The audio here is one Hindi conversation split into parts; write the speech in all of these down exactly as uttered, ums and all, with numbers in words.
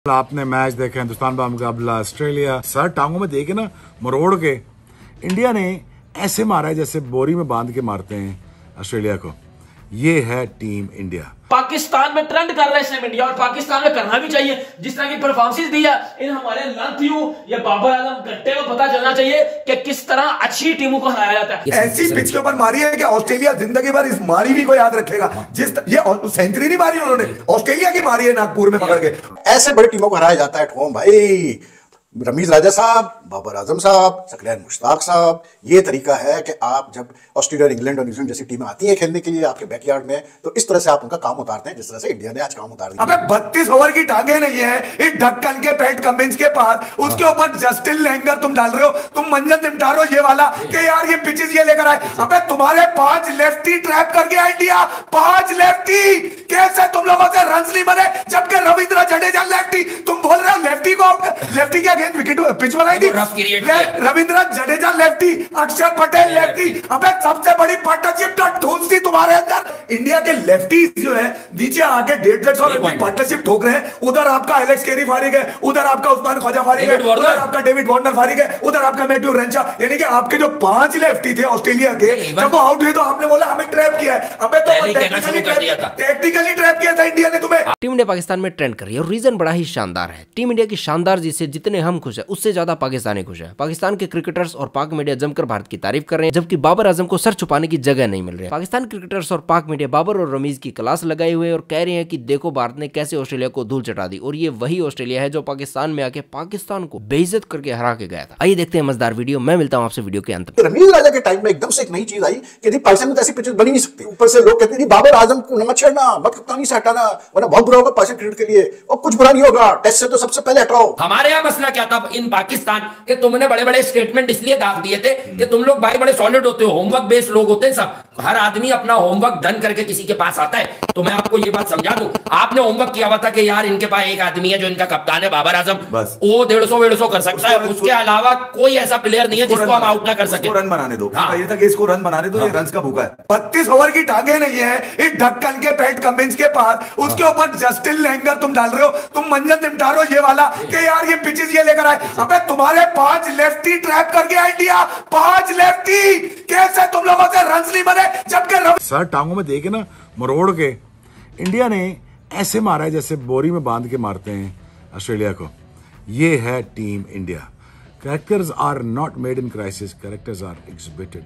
आपने मैच देखा हिंदुस्तान का मुकाबला ऑस्ट्रेलिया, सर टांगों में देखे ना मरोड़ के इंडिया ने ऐसे मारा है जैसे बोरी में बांध के मारते हैं ऑस्ट्रेलिया को। ये है टीम इंडिया। पाकिस्तान में ट्रेंड कर रहा है इसमें इंडिया, और पाकिस्तान में करना भी चाहिए। जिस तरह की परफॉर्मेंस दी है इन हमारे लंथियों या बाबर आजम गट्टे को पता चलना चाहिए कि किस तरह अच्छी टीमों को हराया जाता है। ऐसी पिच के ऊपर मारी है कि ऑस्ट्रेलिया जिंदगी भर इस मारी भी को याद रखेगा। जिस ये सेंचुरी नहीं मारी उन्होंने, ऑस्ट्रेलिया की मारी है नागपुर में पकड़ के। ऐसे बड़ी टीमों को हराया जाता है एट होम भाई। रमीज राजा साहब, बाबर आजम साहब, सकलैन मुश्ताक साहब, ये तरीका है कि आप जब ऑस्ट्रेलिया, इंग्लैंड और न्यूजीलैंड जैसी टीमें आती हैं खेलने के लिए आपके बैकयार्ड में, तो इस तरह से आप उनका काम उतारते हैं जिस तरह से इंडिया ने आज काम उतार दिया। अबे बत्तीस ओवर की टांगे नहीं है इस ढक्कन के पैट कमिंस के पास, उसके ऊपर जस्टिन लैंगर तुम डाल रहे हो, तुम मंजन निपटा रहे हो ये वाला कि यार ये पिचेस ये लेकर आए। अबे तुम्हारे पांच लेफ्टी ट्रैप कर गया इंडिया, पांच लेफ्टी। कैसे तुम लोगों से रन नहीं बने जबकि रविंद्र जडेजा लेफ्टी, तुम बोल रहे हो लेफ्टी को लेफ्टी के अगेंस्ट विकेट पिच बनाई थी। रविंद्र जडेजा लेफ्टी, अक्षर पटेल लेफ्टी। अबे सबसे बड़ी पार्टनरशिप तो ढूंढ थी तुम्हारे अंदर। इंडिया के लेफ्टी जो है नीचे आके डेढ़ डेढ़ सौ पार्टनरशिप ठोक रहे हैं। उधर आपका एलेक्स केरी फारिग है, उधर आपका उस्मान ख्वाजा फारिग है, उधर आपका डेविड वार्नर फारिग है, उधर आपका मैथ्यू रेंचा। यानी कि आपके जो पांच लेफ्टी थे ऑस्ट्रेलिया के, जब वो आउट हुए तो आपने बोला हमें ट्रैप किया है। अबे तो टेक्निकली ट्रैप किया था इंडिया ने तुम्हें। टीम इंडिया पाकिस्तान में ट्रेंड कर रही है और रीजन बड़ा ही शानदार है। टीम इंडिया की शानदार जीत से जितने हम खुश है उससे ज्यादा पाकिस्तानी खुश है। पाकिस्तान के क्रिकेटर्स और पाक मीडिया जमकर भारत की तारीफ कर रहे हैं, जबकि बाबर आजम को सर छुपाने की जगह नहीं मिल रही है। पाकिस्तान क्रिकेटर्स और पाक मीडिया बाबर और रमीज की क्लास लगाए हुए और कह रहे हैं कि देखो भारत ने कैसे ऑस्ट्रेलिया को धूल चटा दी, और ये वही ऑस्ट्रेलिया है जो पाकिस्तान में आके पाकिस्तान को बेइज्जत करके हरा के गया था। आइए देखते हैं मजेदार वीडियो। मैं मिलता हूँ आपसे वीडियो के अंत में। रमीज राजा के टाइम में एकदम से एक नई चीज आई कि पाकिस्तान में ऐसी पिचेस बनी नहीं सकती। ऊपर से लोग कहते हैं बाबर आजम को नमक छेड़ना, मत कप्तानी से हटाना वरना बहुत बुरा होगा पाकिस्तान क्रिकेट के लिए, और कुछ बुरा नहीं होगा, टेस्ट से तो सबसे पहले हटाओ। हमारे यहाँ मसला क्या था इन पाकिस्तान के, तुमने बड़े बड़े स्टेटमेंट इसलिए दाग दिए थे कि तुम लोग भाई बड़े सॉलिड होते हो, होमवर्क बेस्ड लोग होते हैं सब। हर आदमी अपना होमवर्क डन करके किसी के पास आता है। तो मैं आपको ये बात समझा दूं, आपने होमवर्क किया हुआ था कि यार इनके पास एक आदमी है जो इनका कप्तान है बाबर आजम, वो डेढ़ सौ डेढ़ सौ कर सकता है, उसके अलावा कोई ऐसा प्लेयर नहीं है जिसको हम आउट ना कर सके। रन बनाने दो, ये तक इसको रन बनाने दो, ये रन का भूखा है। बत्तीस ओवर की टांगे नहीं है इस ढक्कन के पैट कमिंस के पास, उसके ऊपर जस्टिन लैंगर तुम डाल रहे हो, तुम मंजन निपटा रहे हो ये वाला कि यार ये पिचेस ये लेकर आए। अबे तुम्हारे पांच लेफ्टी ट्रैप कर गया इंडिया, पांच लेफ्टी। कैसे तुम लोगों से रन नहीं बने जबकि सर टांगों में देखे ना मरोड़ के इंडिया ने ऐसे मारा है जैसे बोरी में बांध के मारते हैं ऑस्ट्रेलिया को। ये है team India. Characters are not made in crisis, characters are exhibited.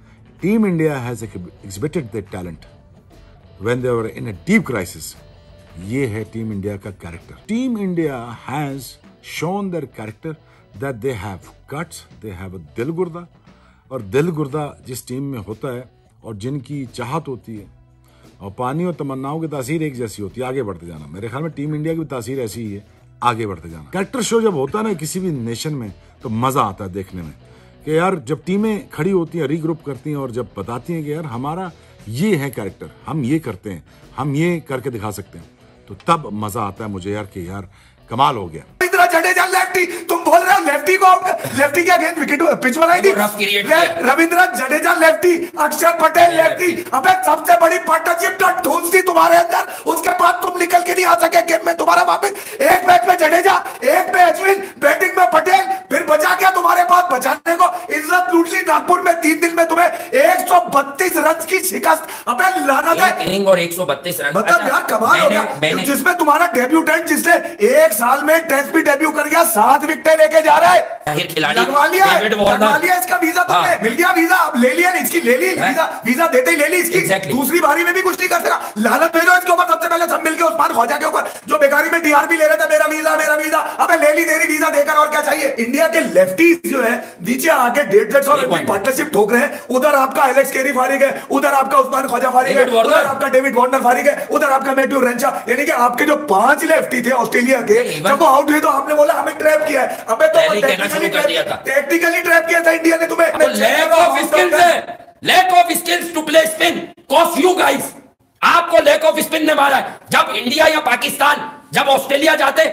Team India has exhibited their talent when they were in a deep crisis. ये है टीम इंडिया का character. Team India has shown their character that they have guts, they have a दिल गुर्दा। और दिल गुर्दा जिस टीम में होता है और जिनकी चाहत होती है और पानी और तमन्नाओं की तासीर एक जैसी होती है, आगे बढ़ते जाना। मेरे ख्याल में टीम इंडिया की तासीर ऐसी ही है, आगे बढ़ते जाना। कैरेक्टर शो जब होता है ना किसी भी नेशन में तो मजा आता है देखने में कि यार जब टीमें खड़ी होती हैं, रीग्रुप करती हैं और जब बताती हैं कि यार हमारा ये है कैरेक्टर, हम ये करते हैं, हम ये करके दिखा सकते हैं, तो तब मजा आता है मुझे यार कि यार कमाल हो गया। जडेजा लेफ्टी, तुम बोल रहे हो लेफ्टी को लेफ्टी के अगेंस्ट विकेट पिच बनाई थी। रविंद्र जडेजा लेफ्टी, अक्षर पटेल लेफ्टी। अबे सबसे बड़ी पार्टनरशिप तो ढूंढ थी तुम्हारे अंदर, उसके बाद तुम निकल के नहीं आ सके गेम में। तुम्हारा वापस एक मैच में जडेजा, एक में अश्विन, बैटिंग में पटेल, फिर बचा क्या तुम्हारे पास बचाने को? इज्जत लूट ली नागपुर में। तीन दिन में तुम्हें एक सौ बत्तीस रन की शिकस्त। अबे लानत है, इनिंग और एक सौ बत्तीस रन, मतलब यार कमाल हो गया। जिसमें तुम्हारा डेब्यूटेंट जिसने एक साल में टेस्ट भी डेब्यू कर गया, सात विकेटें लेके जा रहा है। लगवा लिया है, लगवा लिया इसका वीजा तुमने, मिल गया वीजा, अब ले लिया इसकी, ले ली वीजा, वीजा देते ही ले ली इसकी। दूसरी बारी में भी कुछ नहीं कर सका। लालच भेजो इसके ऊपर सबसे पहले, सब मिलकर उस्मान ख्वाजा के ऊपर जो बेकारी में डीआरपी ले रहे थे, मेरा वीजा मेरा वीजा। अबे ले ली तेरी वीजा देकर, और क्या चाहिए? इंडिया के लेफ्टी जो है नीचे आके डेढ़ डेढ़ सौ पार्टनरशिप ठोक रहे हैं। उधर आपका एलेक्स केरी फारिग है, उधर आपका उस्मान ख्वाजा फारिग है, उधर आपका डेविड वार्नर फारिग है, उधर आपका मैथ्यू रेंचा। यानी कि आपके जो पांच लेफ्टी थे ऑस्ट्रेलिया के, जब वो आउट हुए तो आपने बोला हमें ट्रैप किया है। अबे तो टेक्निकली ट्रैप किया था इंडिया ने तुम्हें। लैक ऑफ स्किल्स है, lack of skills to play spin cost you guys. आपको लैक ऑफ स्पिन ने मारा है। जब इंडिया या पाकिस्तान जब ऑस्ट्रेलिया जाते तो आप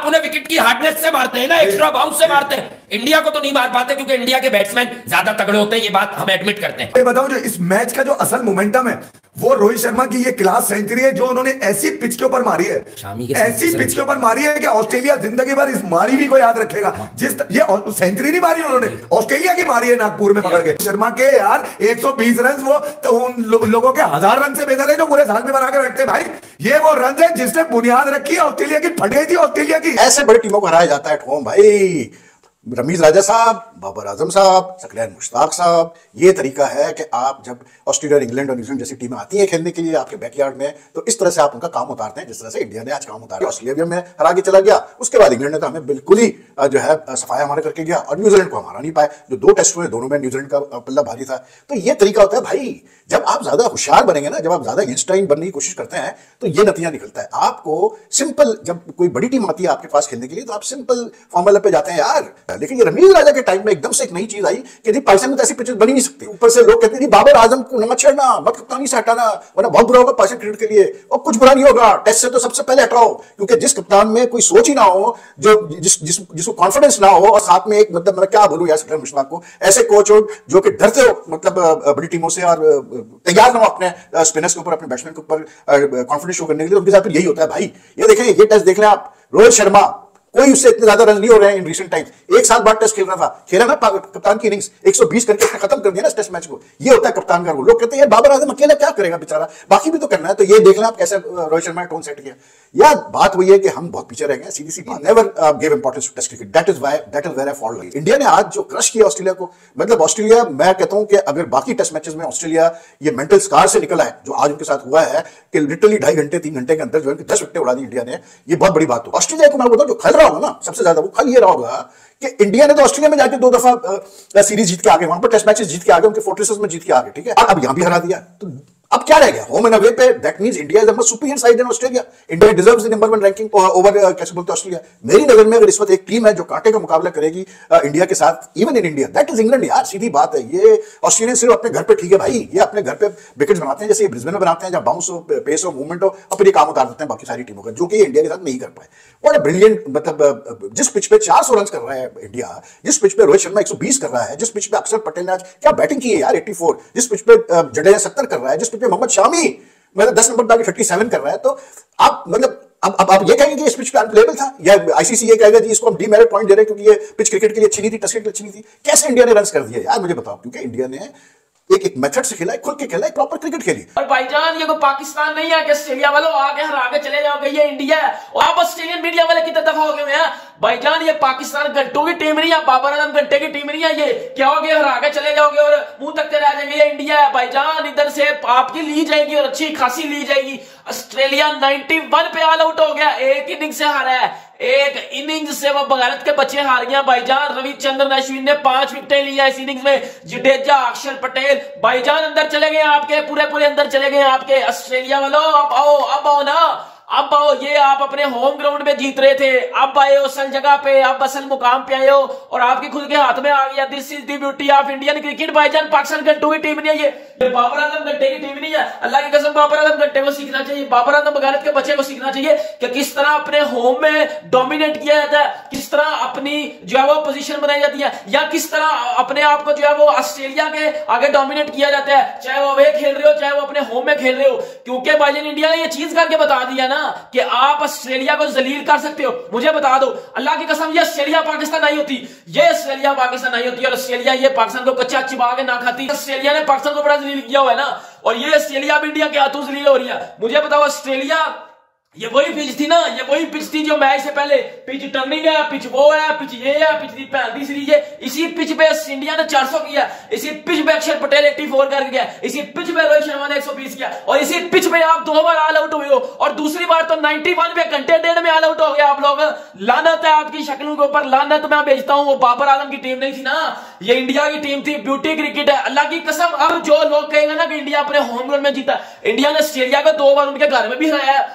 आप उन्हें विकेट की हार्डनेस से मारते हैं ना, एक्स्ट्रा बाउंस से मारते हैं। इंडिया को तो नहीं मार पाते क्योंकि इंडिया के बैट्समैन ज्यादा तगड़े होते हैं, ये बात हम एडमिट करते हैं। मैं बताऊं जो इस मैच का जो असल मोमेंटम है वो रोहित शर्मा की ये क्लास सेंचुरी है जो उन्होंने ऐसी पिच के ऊपर मारी है, ऐसी पिच के ऊपर मारी है कि ऑस्ट्रेलिया जिंदगी भर इस मारी भी को याद रखेगा। जिस ये सेंचुरी नहीं मारी उन्होंने, ऑस्ट्रेलिया की मारी है नागपुर में पकड़ के। शर्मा के यार एक सौ बीस रन वो तो उन लो, लोगों के हजार रन से बेहतर है जो पूरे साल में बना के बैठते भाई। ये वो रन है जिसने बुनियाद रखी ऑस्ट्रेलिया की, फट गई थी ऑस्ट्रेलिया की। ऐसे बड़ी टीमों को हराया जाता है एट होम भाई। रमीज राजा साहब, बाबर आजम साहब, सकलैन मुश्ताक साहब, ये तरीका है कि आप जब ऑस्ट्रेलिया, इंग्लैंड और न्यूजीलैंड जैसी टीमें आती हैं खेलने के लिए आपके बैकयार्ड में, तो इस तरह से आप उनका काम उतारते हैं जिस तरह से इंडिया ने आज काम उतारा। ऑस्ट्रेलिया भी हमें हरा के चला गया, उसके बाद इंग्लैंड ने तो हमें बिल्कुल ही जो है सफाया हमारे करके गया, और न्यूजीलैंड को हमारा नहीं पाए। जो दो टेस्ट हुए दोनों में न्यूजीलैंड का पल्ला भारी था। तो ये तरीका होता है भाई, जब आप ज्यादा होशियार बनेंगे ना, जब आप ज्यादा इंस्टाइन बनने की कोशिश करते हैं तो ये नतीजा निकलता है। आपको सिंपल, जब कोई बड़ी टीम आती है आपके पास खेलने के लिए तो आप सिंपल फॉर्मूला पे जाते हैं यार। लेकिन ये रमीज राजा के टाइम में एकदम से एक नई चीज आई कि पाकिस्तान में तो ऐसी पिचेस बनी नहीं सकती। ऊपर से लोग कहते हैं बाबर आजम को मत छेड़ना, मत कप्तानी से हटाना, वरना बहुत बुरा होगा पाकिस्तान क्रिकेट के लिए। और कुछ बुरा नहीं होगा, टेस्ट से तो सबसे पहले हटाओ, क्योंकि जिस कप्तान में कोई सोच ही ना हो, जो जिस जिस जिसको कॉन्फिडेंस ना हो, और साथ में एक मतलब मैं क्या बोलूं यार सकलैन मुश्ताक को, ऐसे कोच हो जो कि डरते हो मतलब बड़ी टीमों से, और तैयार ना हो अपने स्पिनर्स के ऊपर, अपने बैट्समैन के ऊपर कॉन्फिडेंस शो करने के लिए, उनके साथ यही होता है भाई। ये देखें, ये टेस्ट देख लें आप, रोहित शर्मा कोई उससे इतने ज्यादा रन नहीं हो रहे हैं इन रीसेंट टाइम्स। एक साल बाद टेस्ट खेल रहा था, खेला ना कप्तान की इनिंग्स एक सौ बीस करके खत्म कर दिया ना टेस्ट मैच को। ये होता है कप्तान का रोल। लोग कहते हैं बाबर आजम अकेला क्या करेगा बेचारा, बाकी भी तो करना है। तो ये देख लें आप कैसे रोहित शर्मा ने टोन सेट किया। यार बात वही है कि हम बहुत पीछे रह गए, सीधी सी बात। Never give importance to test cricket, that is why that is where I fall. India ने आज जो क्रश किया ऑस्ट्रेलिया को, मतलब ऑस्ट्रेलिया, मैं कहता हूं कि अगर बाकी टेस्ट मैचेस में ऑस्ट्रेलिया ये मेंटल स्कार से निकला है जो आज उनके साथ हुआ है कि लिटरली ढाई घंटे तीन घंटे के अंदर जो है दस विकेटें उड़ा दी इंडिया ने, ये बहुत बड़ी बात हो। ऑस्ट्रेलिया को मैं बताऊं जो खल रहा होगा ना सबसे ज्यादा, वो खल ये रहा होगा कि इंडिया ने तो ऑस्ट्रेलिया में जाके दो दफा सीरीज जीत के आ गए, वहां पर टेस्ट मैचेस जीत के आ गए, उनके फोर्ट्रेसेस में जीत के आ गए, ठीक है। अब यहां भी हरा दिया, तो अब क्या रह गया होम एंड अवे पे। That means India is the superior side in Australia. India deserves the number one ranking over कैसे बोलते हैं ऑस्ट्रेलिया। मेरी नजर में अगर इस वक्त एक टीम है जो कांटे का मुकाबला करेगी इंडिया के साथ, even in India, that is England. यार सीधी बात है, ये ऑस्ट्रेलियन सिर्फ अपने घर पे ठीक है भाई, ये अपने घर पे विकेट्स बनाते हैं जैसे ये ब्रिस्बेन में बनाते हैं, जहां बाउंस हो, पेस हो, मूवमेंट हो, और फिर ये काम उतार देते हैं बाकी सारी टीमों का, जो कि इंडिया के साथ नहीं कर पाए। व्हाट अ ब्रिलियंट, मतलब जिस पिच पे चार सौ रन कर रहा है इंडिया, जिस पिच पे रोहित शर्मा एक सौ बीस कर रहा है, जिस पिच पे अक्षर पटेल ने आज क्या बैटिंग की है यार चौरासी, जिस पिच पे जडेजा सत्तर कर रहा है, जिस पिच पे मोहम्मद शामी मतलब दस नंबर डाल के सैंतीस कर रहा है, तो आप मतलब अब अब आप ये कहेंगे कि इस पिच पे अनप्लेबल था, या आईसीसी ये कहेगा कि इसको हम डीमेरिट पॉइंट दे रहे हैं क्योंकि ये पिच क्रिकेट के लिए अच्छी नहीं थी, टेस्ट क्रिकेट अच्छी नहीं थी। कैसे इंडिया ने रन कर दिया यार मुझे बताओ, क्योंकि इंडिया ने एक एक मेथड से खेला है, खुल के खेला है, प्रॉपर क्रिकेट खेली। और भाईजान ये कोई पाकिस्तान नहीं है कि ऑस्ट्रेलिया वालों आगे हरा के चले जाओगे, ये इंडिया है। और आप ऑस्ट्रेलियन मीडिया वाले कितने दफा हो गए हैं भाईजान, ये पाकिस्तान घंटों की टीम नहीं है, बाबर आजम घंटे की टीम नहीं है। ये क्या हो गया, हरा के चले जाओगे और मुंह तकते रह जाएंगे, ये इंडिया है भाईजान। इधर से आपकी ली जाएगी और अच्छी खासी ली जाएगी। ऑस्ट्रेलिया इक्यानवे पे ऑल आउट हो गया, एक इनिंग से हारा है, एक इनिंग्स से वो भारत के बच्चे हार गया भाईजान। रविचंद्रन अश्विन ने पांच विकेटें लिया इस इनिंग्स में, जडेजा, अक्षर पटेल भाईजान अंदर चले गए आपके, पूरे पूरे अंदर चले गए आपके। ऑस्ट्रेलिया वालों अब आओ, अब आओ ना, अब आओ। ये आप अपने होम ग्राउंड में जीत रहे थे, अब आए हो असल जगह पे, अब असल मुकाम पे आए हो और आपके खुद के हाथ में आ गया। This is the beauty of Indian cricket भाईजान। पाकिस्तान घंटों की टीम नहीं है, ये बाबर आजम घंटे की टीम नहीं है। अल्लाह की कसम बाबर आजम घंटे को सीखना चाहिए, बाबर आजम भारत के बच्चे को सीखना चाहिए कि किस तरह अपने होम में डोमिनेट किया जाता है, किस तरह अपनी जो है वो पोजीशन बनाई जाती है, या किस तरह अपने आप को जो है वो ऑस्ट्रेलिया के आगे डोमिनेट किया जाता है, चाहे वो अवे खेल रहे हो चाहे वो अपने होम में खेल रहे हो। क्योंकि भाईजान इंडिया ने ये चीज करके बता दिया ना कि आप ऑस्ट्रेलिया को जलील कर सकते हो। मुझे बता दो अल्लाह की कसम, ये ऑस्ट्रेलिया पाकिस्तान नहीं होती, ये ऑस्ट्रेलिया पाकिस्तान नहीं होती, और ऑस्ट्रेलिया ये पाकिस्तान को कच्चा चिबा के ना खाती। ऑस्ट्रेलिया ने पाकिस्तान को बड़ा जलील किया हुआ है ना, और ये ऑस्ट्रेलिया भी इंडिया के हाथों जलील हो रही है। मुझे बताओ ऑस्ट्रेलिया, ये वही पिच थी ना, ये वही पिच थी जो मैच से पहले पिच टर्निंग है, पिच वो है, पिच ये है, पिच दी पैंतीस सीरीज है। इसी पिच पे इंडिया ने चार सौ किया, इसी पिच पे अक्षर पटेल चौरासी कर गया, इसी पिच पे रोहित शर्मा ने एक सौ बीस किया, और इसी पिच पे आप दो बार ऑल आउट हुए हो, और दूसरी बार तो इक्यानवे पे घंटे डेढ़ में ऑल आउट हो गया आप लोग। लानत है आपकी शक्लों के ऊपर, लानत मैं भेजता हूं। वो बाबर आजम की टीम नहीं थी ना, ये इंडिया की टीम थी। ब्यूटी क्रिकेट है अल्लाह की कसम। अब जो लोग कहेंगे ना कि इंडिया अपने होम ग्राउंड में जीता, इंडिया ने ऑस्ट्रेलिया को दो बार उनके घर में भी हराया, दो हजार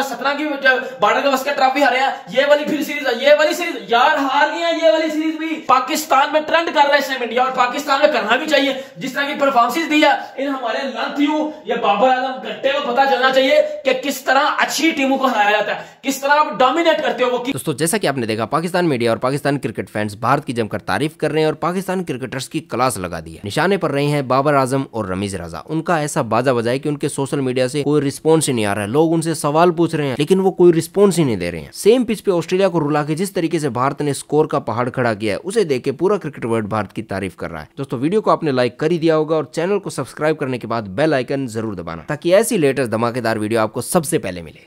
सतना की बॉर्डर गवस्कर ट्रॉफी हारे हैं, ये वाली फिर सीरीज है, ये वाली सीरीज यार हार गए हैं, ये वाली सीरीज भी। पाकिस्तान में ट्रेंड कर रहा है इस टाइम इंडिया, और पाकिस्तान में करना भी चाहिए। जिस तरह की परफॉर्मेंस दी है इन हमारे लंथियों या बाबर आजम घंटे को पता चलना चाहिए कि किस तरह अच्छी टीमों को हराया जाता है, किस तरह आप डोमिनेट करते हो वो। दोस्तों जैसा कि आपने देखा, पाकिस्तान मीडिया और पाकिस्तान क्रिकेट फैंस भारत की जमकर तारीफ कर रहे हैं और पाकिस्तान क्रिकेटर्स की क्लास लगा दी है। निशाने पर रहे हैं बाबर आजम और रमीज रजा। उनका ऐसा बाजा बजाए कि उनके सोशल मीडिया से कोई रिस्पॉन्स ही नहीं आ रहा है। लोग उनसे सवाल पूछ रहे हैं लेकिन वो कोई रिस्पॉन्स ही नहीं दे रहे हैं। सेम पिच पे ऑस्ट्रेलिया को रुला के जिस तरीके से भारत ने स्कोर का पहाड़ खड़ा किया है, उसे देख के पूरा क्रिकेट वर्ल्ड भारत की तारीफ कर रहा है। दोस्तों वीडियो को आपने लाइक कर ही दिया होगा और चैनल को सब्सक्राइब करने के बाद बेल आइकन जरूर दबाना ताकि ऐसी लेटेस्ट धमाकेदार वीडियो आपको सबसे पहले मिले।